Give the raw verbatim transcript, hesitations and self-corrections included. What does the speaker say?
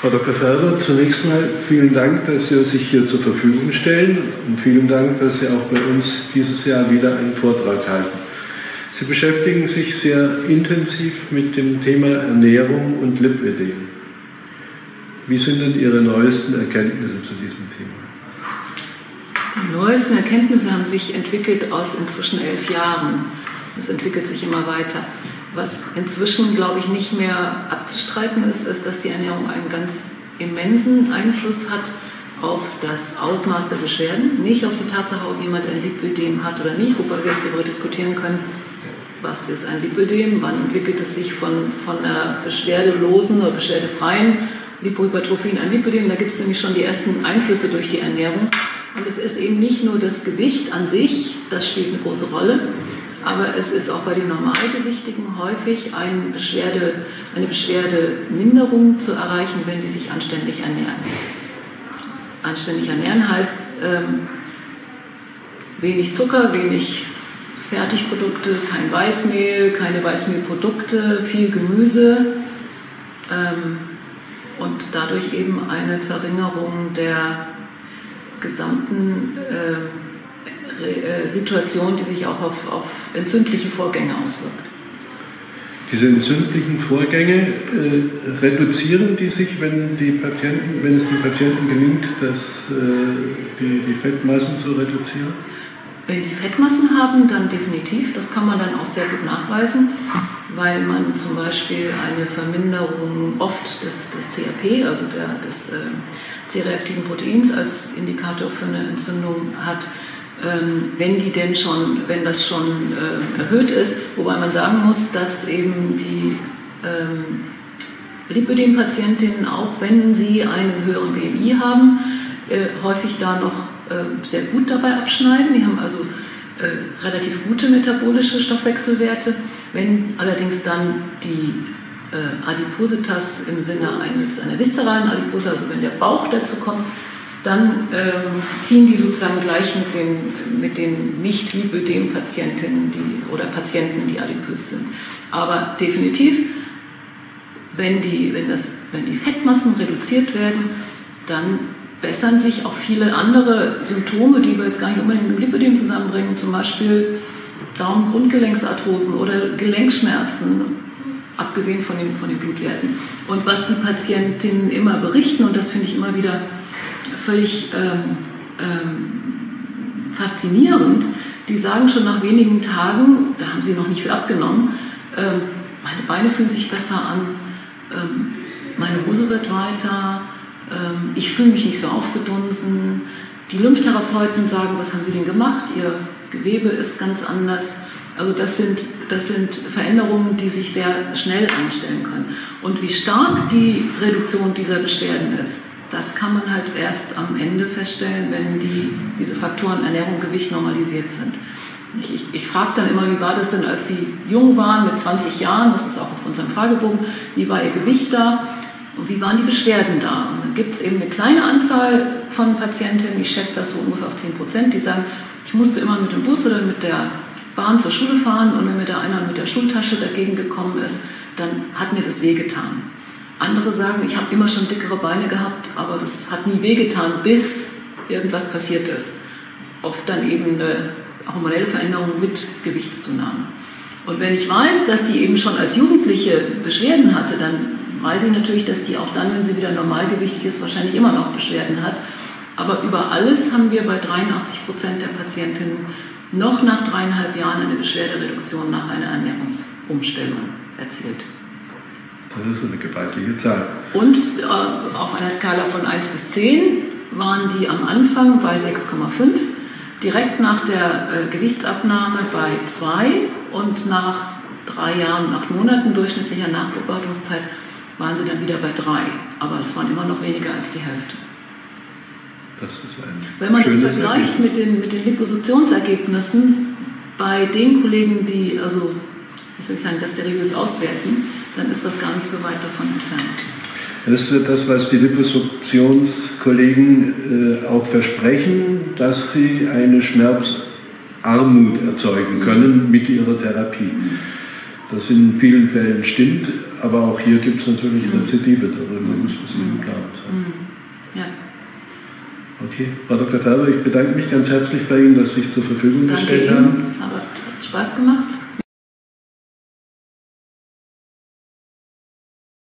Frau Doktor Ferber, zunächst mal vielen Dank, dass Sie sich hier zur Verfügung stellen und vielen Dank, dass Sie auch bei uns dieses Jahr wieder einen Vortrag halten. Sie beschäftigen sich sehr intensiv mit dem Thema Ernährung und Lipödem. Wie sind denn Ihre neuesten Erkenntnisse zu diesem Thema? Die neuesten Erkenntnisse haben sich entwickelt aus inzwischen elf Jahren. Es entwickelt sich immer weiter. Was inzwischen, glaube ich, nicht mehr abzustreiten ist, ist, dass die Ernährung einen ganz immensen Einfluss hat auf das Ausmaß der Beschwerden, nicht auf die Tatsache, ob jemand ein Lipödem hat oder nicht, wobei wir jetzt darüber diskutieren können, was ist ein Lipödem, wann entwickelt es sich von, von einer beschwerdelosen oder beschwerdefreien Lipohypertrophie in ein Lipödem. Da gibt es nämlich schon die ersten Einflüsse durch die Ernährung. Und es ist eben nicht nur das Gewicht an sich, das spielt eine große Rolle, aber es ist auch bei den Normalgewichtigen häufig eine, Beschwerde, eine Beschwerdeminderung zu erreichen, wenn die sich anständig ernähren. Anständig ernähren heißt ähm, wenig Zucker, wenig Fertigprodukte, kein Weißmehl, keine Weißmehlprodukte, viel Gemüse ähm, und dadurch eben eine Verringerung der gesamten äh, Situation, die sich auch auf, auf entzündliche Vorgänge auswirkt. Diese entzündlichen Vorgänge äh, reduzieren die sich, wenn, die Patienten, wenn es den Patienten gelingt, das, äh, die, die Fettmassen zu reduzieren? Wenn die Fettmassen haben, dann definitiv. Das kann man dann auch sehr gut nachweisen, weil man zum Beispiel eine Verminderung oft des, des C R P, also der, des äh, C-reaktiven Proteins als Indikator für eine Entzündung hat, ähm, wenn die denn schon, wenn das schon äh, erhöht ist, wobei man sagen muss, dass eben die ähm, Lipödem-Patientinnen, auch wenn sie einen höheren B M I haben, äh, häufig da noch äh, sehr gut dabei abschneiden. Die haben also äh, relativ gute metabolische Stoffwechselwerte. Wenn allerdings dann die äh, Adipositas im Sinne eines, einer viszeralen Adipose, also wenn der Bauch dazu kommt, dann ähm, ziehen die sozusagen gleich mit den, mit den Nicht-Lipödem-Patientinnen die, oder Patienten, die adipös sind. Aber definitiv, wenn die, wenn, das, wenn die Fettmassen reduziert werden, dann bessern sich auch viele andere Symptome, die wir jetzt gar nicht unbedingt mit dem Lipödem zusammenbringen, zum Beispiel Daumen-Grundgelenksarthrosen oder Gelenkschmerzen, abgesehen von den, von den Blutwerten. Und was die Patientinnen immer berichten, und das finde ich immer wieder völlig ähm, ähm, faszinierend, die sagen schon nach wenigen Tagen, da haben sie noch nicht viel abgenommen, ähm, meine Beine fühlen sich besser an, ähm, meine Hose wird weiter, ähm, ich fühle mich nicht so aufgedunsen. Die Lymphtherapeuten sagen, was haben sie denn gemacht? Ihr Gewebe ist ganz anders. Also das sind, das sind Veränderungen, die sich sehr schnell einstellen können. Und wie stark die Reduktion dieser Beschwerden ist, das kann man halt erst am Ende feststellen, wenn die, diese Faktoren Ernährung, Gewicht normalisiert sind. Ich, ich, ich frage dann immer, wie war das denn, als Sie jung waren, mit zwanzig Jahren, das ist auch auf unserem Fragebogen, wie war Ihr Gewicht da und wie waren die Beschwerden da? Und dann gibt es eben eine kleine Anzahl von Patientinnen, ich schätze das so ungefähr auf zehn Prozent, die sagen, ich musste immer mit dem Bus oder mit der Bahn zur Schule fahren und wenn mir da einer mit der Schultasche dagegen gekommen ist, dann hat mir das wehgetan. Andere sagen, ich habe immer schon dickere Beine gehabt, aber das hat nie wehgetan, bis irgendwas passiert ist. Oft dann eben eine hormonelle Veränderung mit Gewichtszunahme. Und wenn ich weiß, dass die eben schon als Jugendliche Beschwerden hatte, dann weiß ich natürlich, dass die auch dann, wenn sie wieder normalgewichtig ist, wahrscheinlich immer noch Beschwerden hat. Aber über alles haben wir bei dreiundachtzig Prozent der Patientinnen noch nach dreieinhalb Jahren eine Beschwerdereduktion nach einer Ernährungsumstellung erzielt. Das ist eine gewaltige Zahl. Und äh, auf einer Skala von eins bis zehn waren die am Anfang bei sechs Komma fünf, direkt nach der äh, Gewichtsabnahme bei zwei und nach drei Jahren und acht Monaten durchschnittlicher Nachbeobachtungszeit waren sie dann wieder bei drei. Aber es waren immer noch weniger als die Hälfte. Das ist ein Wenn man das schönes vergleicht mit den, mit den Liposuktionsergebnissen bei den Kollegen, die also, wie soll ich sagen, das seriös auswerten, dann ist das gar nicht so weit davon entfernt. Das ist das, was die Liposuktionskollegen äh, auch versprechen, dass sie eine Schmerzarmut erzeugen können mit ihrer Therapie. das in vielen Fällen stimmt, aber auch hier gibt es natürlich mhm. Rezidive, darüber mhm. muss man sich im Klaren sein. Mhm. Ja. Okay, Frau Doktor Färber, ich bedanke mich ganz herzlich bei Ihnen, dass Sie sich zur Verfügung Danke gestellt Ihnen. haben. Aber hat Spaß gemacht.